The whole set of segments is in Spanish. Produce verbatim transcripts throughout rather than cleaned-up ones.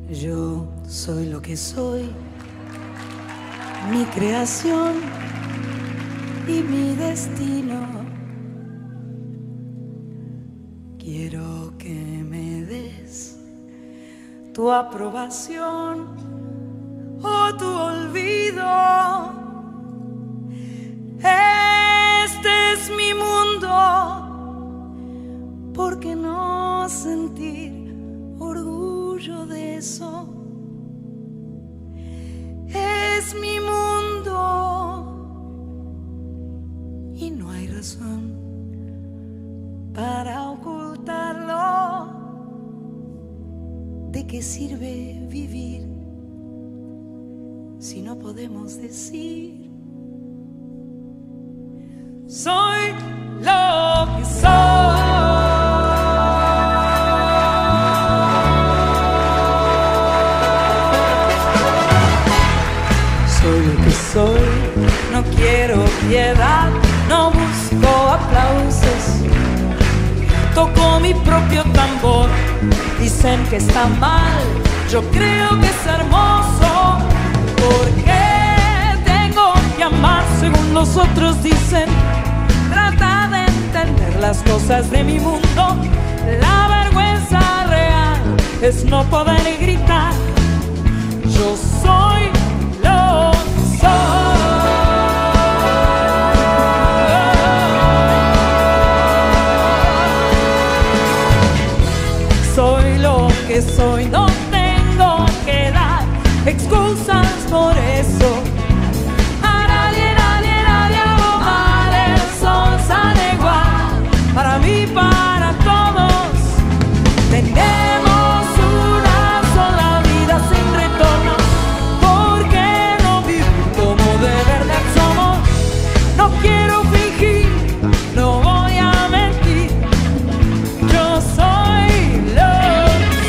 Yo soy lo que soy, mi creación y mi destino. Quiero que me des tu aprobación o tu olvido. Este es mi mundo, ¿por qué no sentir orgullo de eso? Es mi mundo y no hay razón para ocultarlo. ¿De qué sirve vivir si no podemos decir soy lo que soy? Soy lo que soy, no quiero piedad, no busco aplausos. Toco mi propio tambor, dicen que está mal, yo creo que es hermoso. Porque tengo que amar según los otros dicen. Trata de entender las cosas de mi mundo. La vergüenza real es no poder gritar. Yo soy lo que soy. Soy lo que soy, no tengo que dar excusas por eso. A nadie, nadie, nadie hago mal. El sol sale igual para mí, para todos. Tenemos una sola vida sin retorno. ¿Por qué no vivir como de verdad somos? No quiero fingir, no voy a mentir. Yo soy lo que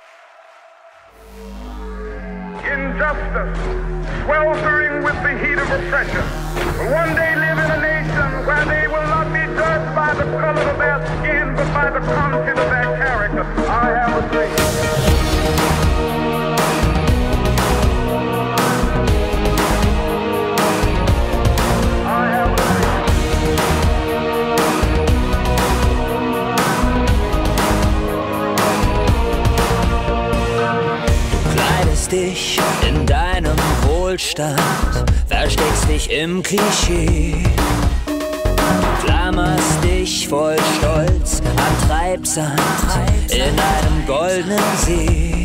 Injustice, sweltering with the heat of for pressure, will one day live in a nation where they will not be judged by the color of their skin, but by the content of their character. I have a dream. Dich in deinem Wohlstand, versteckst dich im Klischee, klammerst dich voll Stolz an Treibsand in einem goldenen See.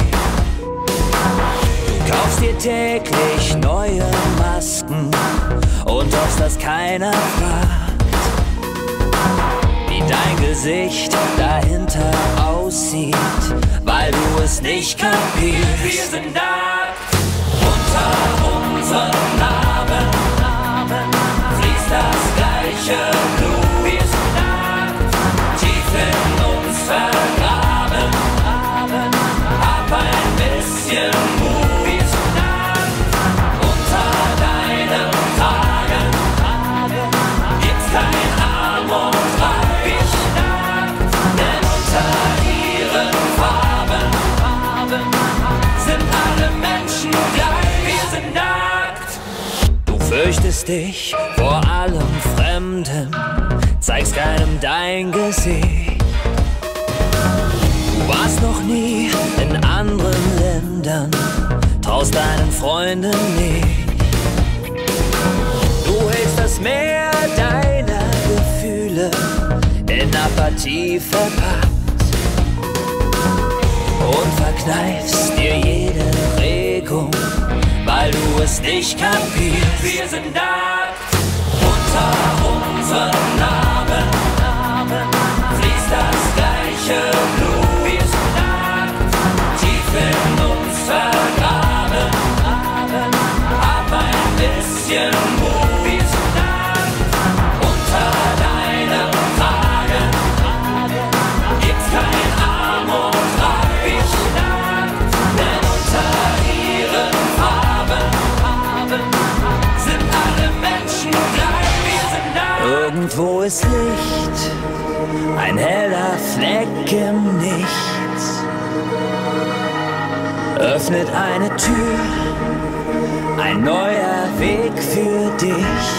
Du kaufst dir täglich neue Masken und hoffst, dass keiner fragt, wie dein Gesicht dahinter aussieht, weil du es nicht kapierst. Wir sind nackt unter unseren Narben, fließt das gleiche Blut. Wir sind nackt, tief in uns vergraben, hab ein bisschen Mut. Wir sind nackt unter deinem Kragen, gibt's kein Arm und Reich. Wir sind nackt, denn unter ihren Farben sind alle Menschen gleich. Wir sind nackt. Du fürchtest dich vor allem Fremden, zeigst keinem dein Gesicht. Du warst noch nie in anderen Ländern, traust deinen Freunden nicht. Du hältst das Meer deiner Gefühle in Apathie verpackt und verkneifst dir jede Regung, weil du es nicht kapierst. Wir sind nackt unter unseren Narben, fließt das gleiche Blut. Wir sind nackt, tief in uns vergraben, hab ein bisschen Mut. Wir sind nackt unter deinem Kragen, gibt's kein Arm und Reich. Wir sind nackt, denn unter ihren Farben sind alle Menschen gleich. Wir sind nackt. Irgendwo ist Licht, ein heller Fleck im Nichts, öffnet eine Tür, ein neuer Weg für dich.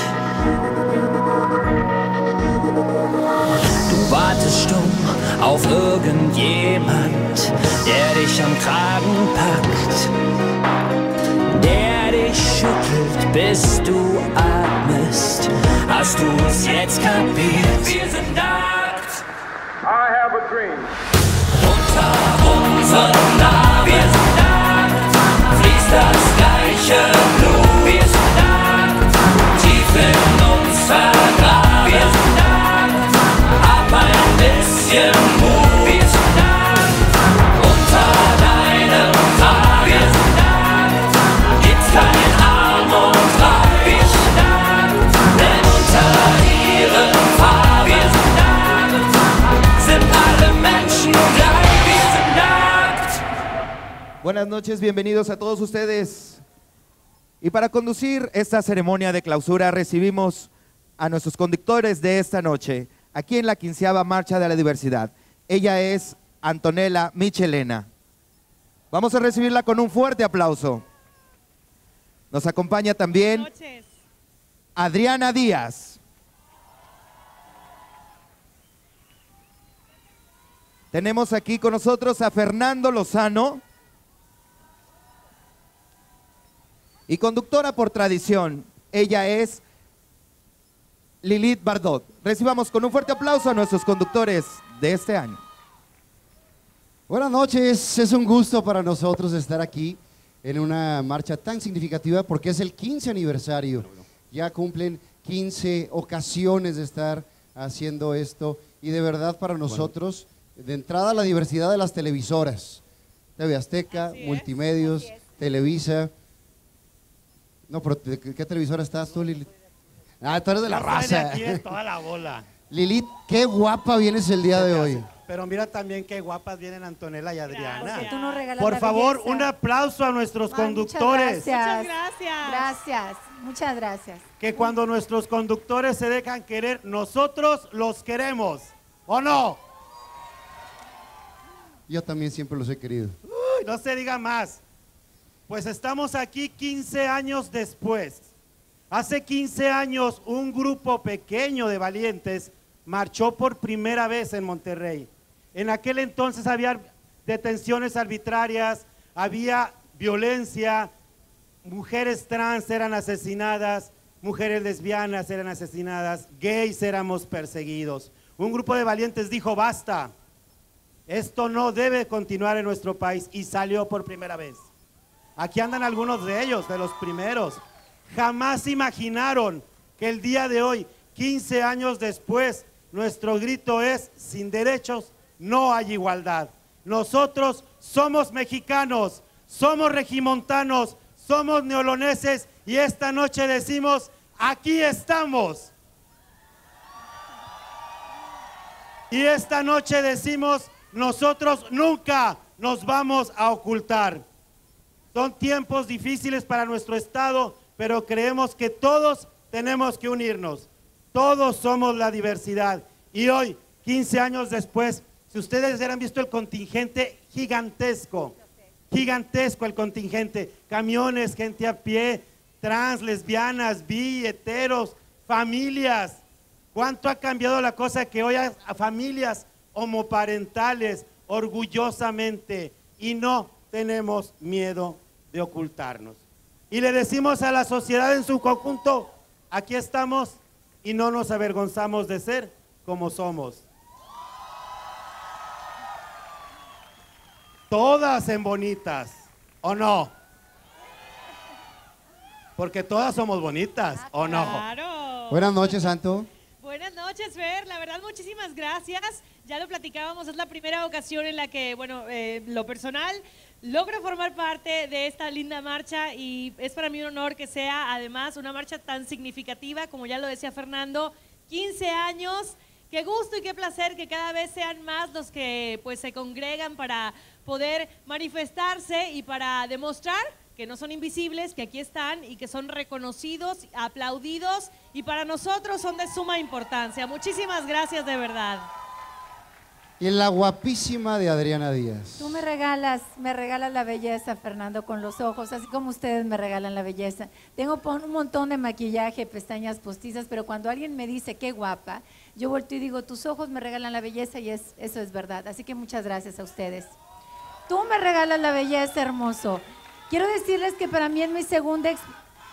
Du wartest stumm auf irgendjemand, der dich am Kragen packt, der dich schüttelt, bis du atmest. Hast du es jetzt kapiert? Wir sind nackt. I have a dream. Unter unseren Narben, wir sind nackt, fließt das gleiche Blut. Wir sind nackt, tief in uns vergraben. Wir sind nackt, hab ein bisschen Mut. Wir sind nackt, unter deinem Kragen. Wir sind nackt, gibt's kein Arm und Reich. Wir sind nackt, denn unter ihren Farben. Wir sind nackt, sind alle Menschen gleich. Wir sind nackt. Buenas noches, bienvenidos a todos ustedes. Y para conducir esta ceremonia de clausura recibimos a nuestros conductores de esta noche, aquí en la quinceava Marcha de la Diversidad. Ella es Antonella Michelena. Vamos a recibirla con un fuerte aplauso. Nos acompaña también Adriana Díaz. Tenemos aquí con nosotros a Fernando Lozano. Y conductora por tradición, ella es Lilith Bardot. Recibamos con un fuerte aplauso a nuestros conductores de este año. Buenas noches, es un gusto para nosotros estar aquí en una marcha tan significativa porque es el quince aniversario. Ya cumplen quince ocasiones de estar haciendo esto y de verdad para nosotros, de entrada la diversidad de las televisoras, T V Azteca, Multimedios, Televisa. No, pero ¿de qué televisora estás tú, Lilith? Ah, tú eres de la raza. Aquí de toda la bola. Lilith, qué guapa vienes el día de hoy. Pero mira también qué guapas vienen Antonella y Adriana. Porque tú nos regalas Por la favor, belleza. un aplauso a nuestros Ay, conductores. Muchas gracias. Muchas gracias. Gracias, muchas gracias. Que cuando nuestros conductores se dejan querer, nosotros los queremos. ¿O no? Yo también siempre los he querido. Uy, no se diga más. Pues estamos aquí quince años después. Hace quince años un grupo pequeño de valientes marchó por primera vez en Monterrey. En aquel entonces había detenciones arbitrarias, había violencia, mujeres trans eran asesinadas, mujeres lesbianas eran asesinadas, gays éramos perseguidos. Un grupo de valientes dijo, basta, esto no debe continuar en nuestro país, y salió por primera vez. Aquí andan algunos de ellos, de los primeros. Jamás imaginaron que el día de hoy, quince años después, nuestro grito es, sin derechos no hay igualdad. Nosotros somos mexicanos, somos regimontanos, somos neoloneses, y esta noche decimos, aquí estamos. Y esta noche decimos, nosotros nunca nos vamos a ocultar. Son tiempos difíciles para nuestro estado, pero creemos que todos tenemos que unirnos. Todos somos la diversidad. Y hoy, quince años después, si ustedes hubieran visto el contingente gigantesco, gigantesco el contingente, camiones, gente a pie, trans, lesbianas, bi, heteros, familias. ¿Cuánto ha cambiado la cosa que hoy a, a familias homoparentales orgullosamente, y no tenemos miedo de ocultarnos? Y le decimos a la sociedad en su conjunto, aquí estamos y no nos avergonzamos de ser como somos. Todas en bonitas, ¿o no? Porque todas somos bonitas, ¿o no? Claro. Buenas noches, Santo. Buenas noches, Fer. La verdad, muchísimas gracias. Ya lo platicábamos, es la primera ocasión en la que, bueno, eh, lo personal, logro formar parte de esta linda marcha, y es para mí un honor que sea además una marcha tan significativa, como ya lo decía Fernando, quince años. Qué gusto y qué placer que cada vez sean más los que pues se congregan para poder manifestarse y para demostrar que no son invisibles, que aquí están y que son reconocidos, aplaudidos, y para nosotros son de suma importancia. Muchísimas gracias de verdad. Y la guapísima de Adriana Díaz. Tú me regalas, me regalas la belleza, Fernando, con los ojos, así como ustedes me regalan la belleza. Tengo un montón de maquillaje, pestañas postizas, pero cuando alguien me dice qué guapa, yo volteo y digo, tus ojos me regalan la belleza, y es, eso es verdad. Así que muchas gracias a ustedes. Tú me regalas la belleza, hermoso. Quiero decirles que para mí es mi segunda ex...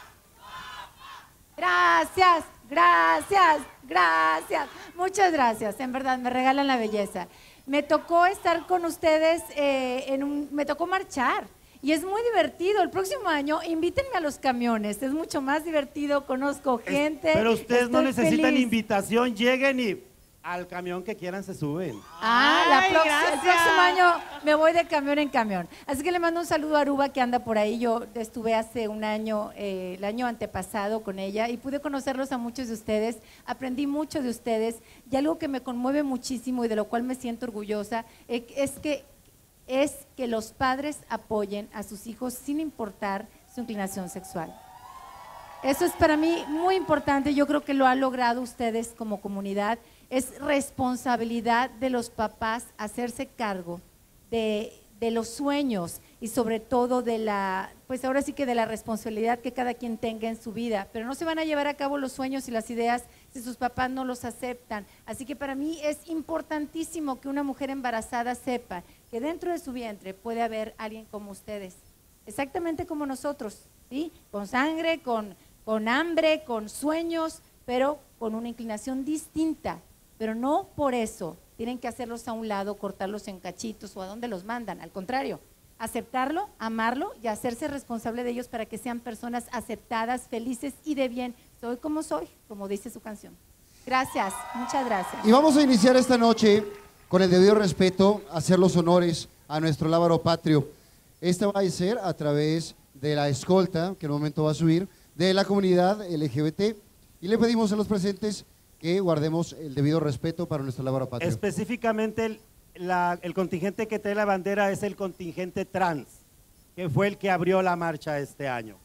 Gracias, gracias, gracias. Muchas gracias, en verdad, me regalan la belleza. Me tocó estar con ustedes, eh, en un, me tocó marchar, y es muy divertido. El próximo año invítenme a los camiones, es mucho más divertido, conozco gente. Pero ustedes no estoy necesitan feliz. invitación, lleguen y al camión que quieran se suben. Ah, la Ay, prox- el gracias. próximo año me voy de camión en camión. Así que le mando un saludo a Aruba, que anda por ahí. Yo estuve hace un año, eh, el año antepasado con ella, y pude conocerlos a muchos de ustedes. Aprendí mucho de ustedes, y algo que me conmueve muchísimo y de lo cual me siento orgullosa eh, es que, es que los padres apoyen a sus hijos sin importar su inclinación sexual. Eso es para mí muy importante. Yo creo que lo han logrado ustedes como comunidad. Es responsabilidad de los papás hacerse cargo de, de los sueños, y sobre todo de la, pues ahora sí que de la responsabilidad que cada quien tenga en su vida. Pero no se van a llevar a cabo los sueños y las ideas si sus papás no los aceptan. Así que para mí es importantísimo que una mujer embarazada sepa que dentro de su vientre puede haber alguien como ustedes, exactamente como nosotros, ¿sí? Con sangre, con, con hambre, con sueños, pero con una inclinación distinta. Pero no por eso tienen que hacerlos a un lado, cortarlos en cachitos o a dónde los mandan. Al contrario, aceptarlo, amarlo y hacerse responsable de ellos para que sean personas aceptadas, felices y de bien. Soy como soy, como dice su canción. Gracias, muchas gracias. Y vamos a iniciar esta noche con el debido respeto, hacer los honores a nuestro lábaro patrio. Esta va a ser a través de la escolta, que en un momento va a subir, de la comunidad L G B T. Y le pedimos a los presentes que guardemos el debido respeto para nuestro lábaro patrio. Específicamente el la- el contingente que trae la bandera es el contingente trans, que fue el que abrió la marcha este año.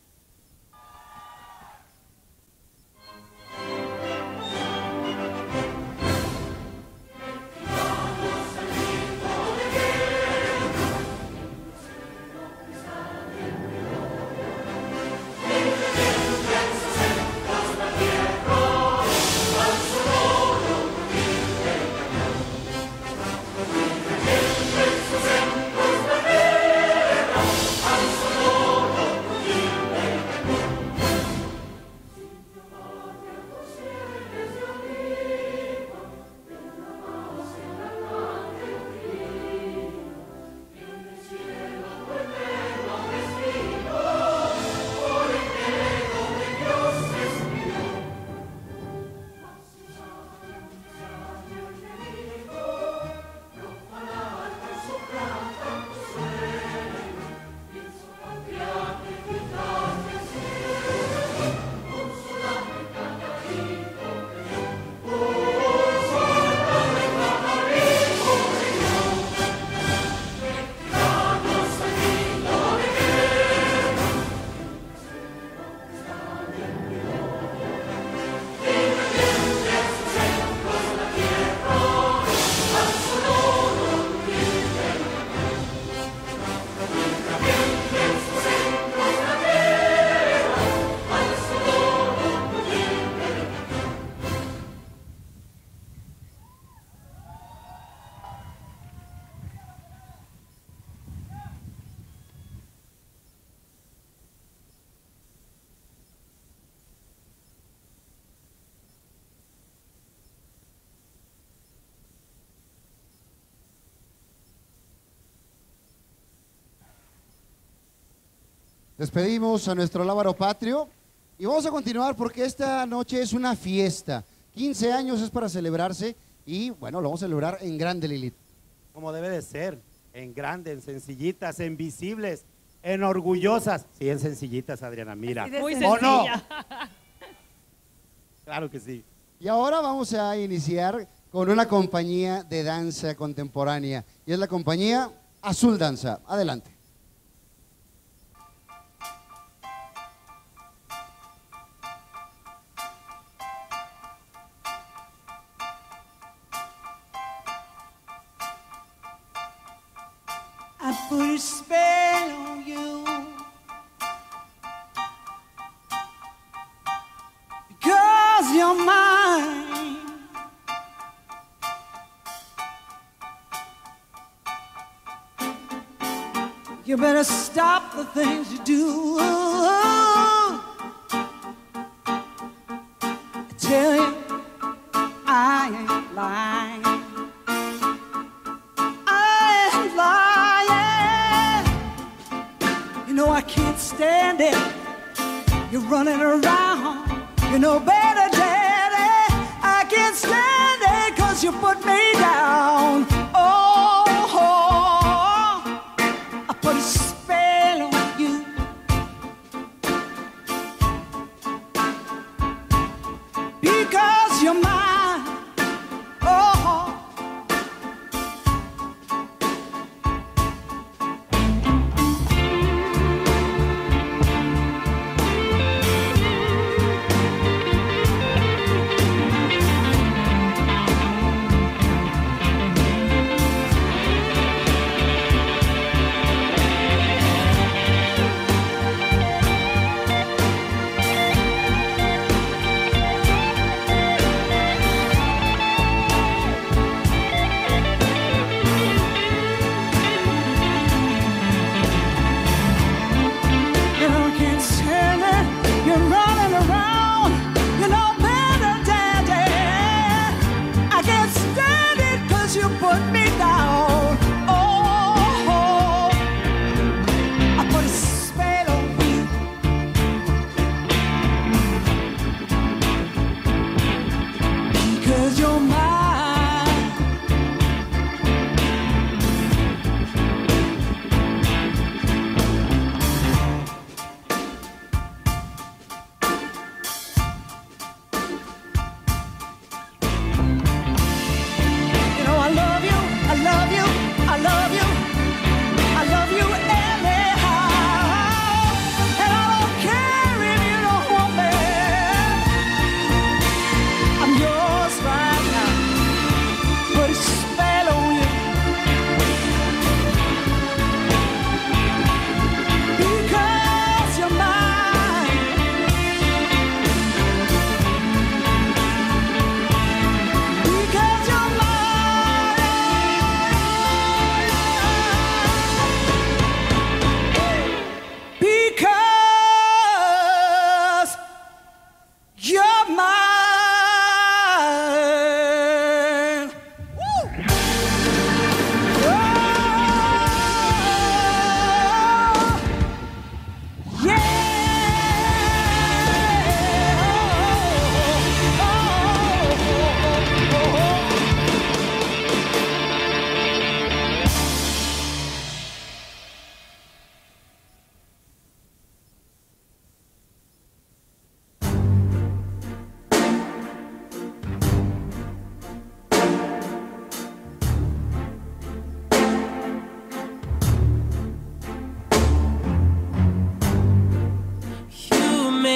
Despedimos a nuestro lábaro patrio y vamos a continuar porque esta noche es una fiesta. quince años es para celebrarse y bueno, lo vamos a celebrar en grande, Lilith. Como debe de ser, en grande, en sencillitas, en visibles, en orgullosas. Sí, en sencillitas, Adriana, mira. Así de Muy ¿O no? sencilla. Claro que sí. Y ahora vamos a iniciar con una compañía de danza contemporánea y es la compañía Azul Danza. Adelante. I put a spell on you because you're mine. You better stop the things you do. I tell you, I ain't lying. You know I can't stand it. You're running around. You know better, Daddy. I can't stand it 'cause you put me down. Oh, oh, I put a spell on you. Because you're mine. Oh.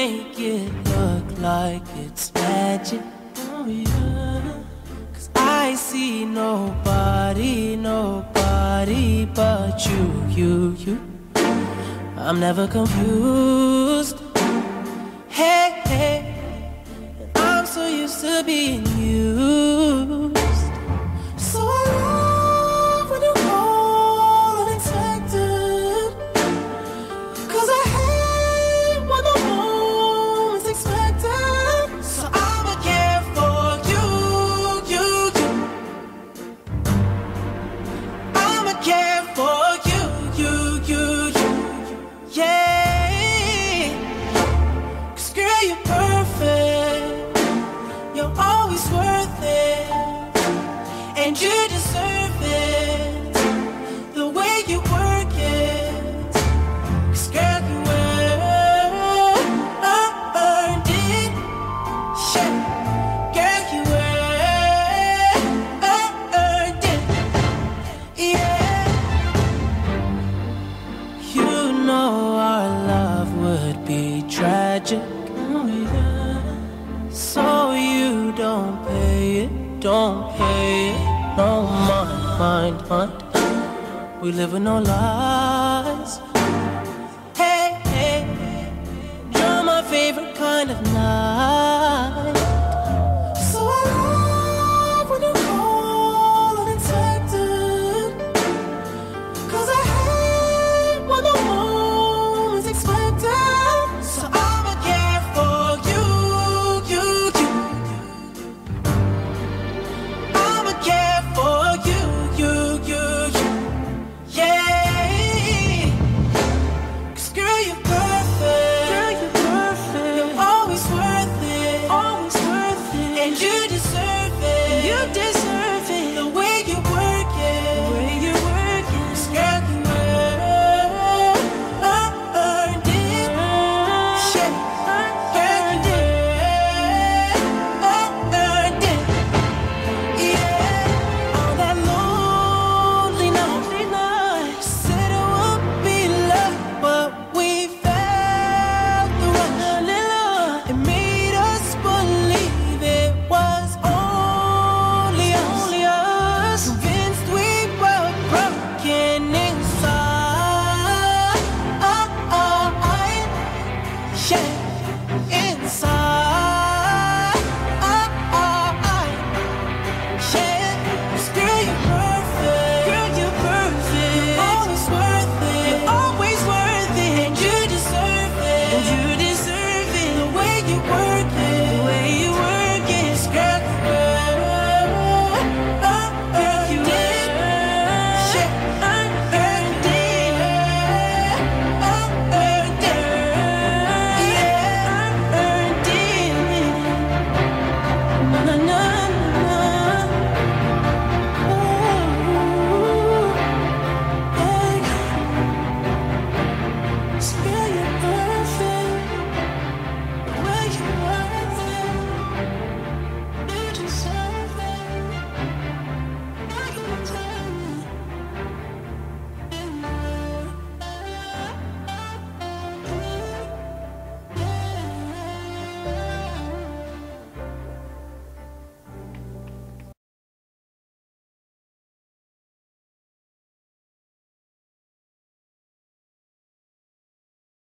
make it look like it's magic. Oh yeah. Cause I see nobody, nobody but you, you, you. I'm never confused. Hey, hey, I'm so used to being used. So I love when you call unexpected. Cause I hate when the moment's expected. So I'ma care for you, you, you. I'ma care for you, you, you, you. Yeah. Cause girl, you're perfect. You're always worth it. And you deserve it. The way you work it. Cause girl, you earned it. Yeah. Girl, you earned it. Yeah. You know our love would be tragic. Oh, yeah. So you don't pay it, don't pay it. No mind, mind, mind. We live with no lies. Hey, hey, you're my favorite kind of night. So I love when you call unexpected. Cause I hate when the moment's expected. So I'ma care for you, you, you. I'ma care for you, you, you, you. Yeah. Cause girl, you're perfect. Girl, you're perfect. You're always worth it. Always worth it. And you deserve it. You deserve it. The way you work it. The way you work it. Cause girl, you earned it. Yeah. Earned it. Earned it. Yeah. All that lonely night. Said it would be love, but we felt the rush. It made us believe it was only us. Only us. Convinced we were broken inside. Yeah. Inside. Yeah. 'Cause girl, you're perfect. Girl, you're perfect. You're always worth it. You're always worth it. And you deserve it. And you deserve it. The way you work it.